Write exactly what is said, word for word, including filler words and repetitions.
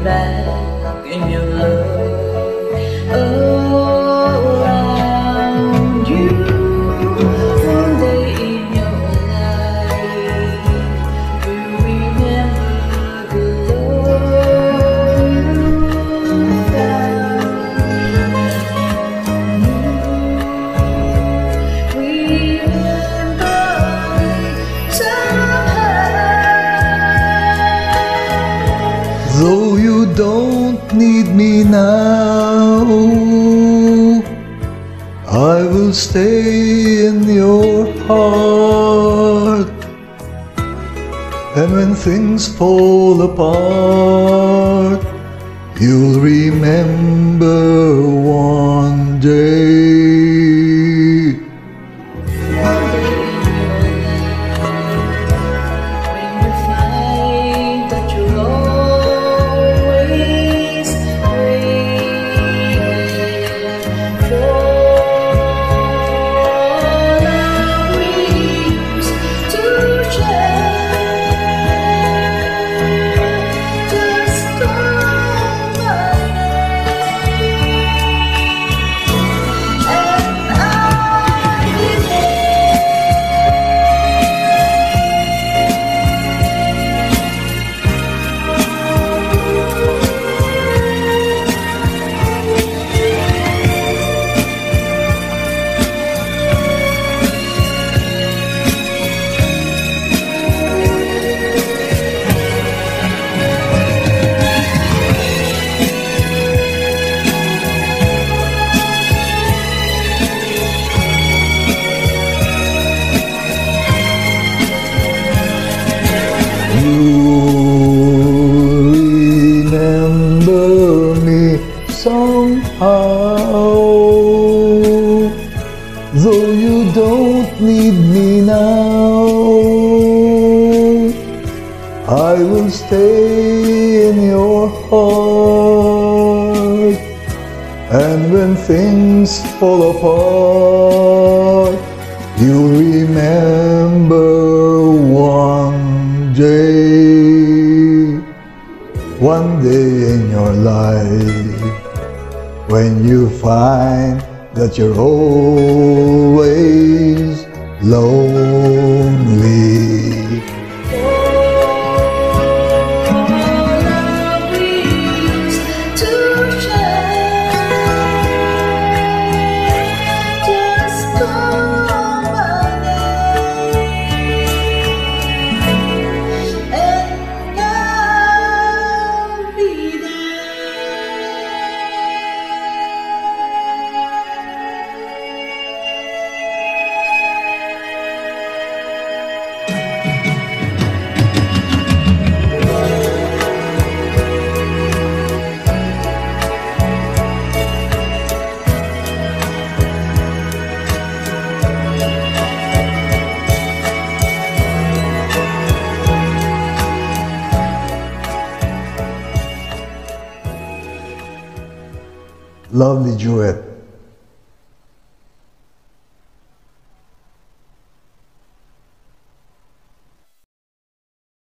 back in your love around you. One day in your life, you remember the love you found. Remember somehow. Though you don't need me now, I will stay in your heart. And when things fall apart, you'll remember one day. Remember me somehow. Though you don't need me now, I will stay in your heart. And when things fall apart, you'll remember one day. One day in your life, when you find that you're always lonely. Lovely duet.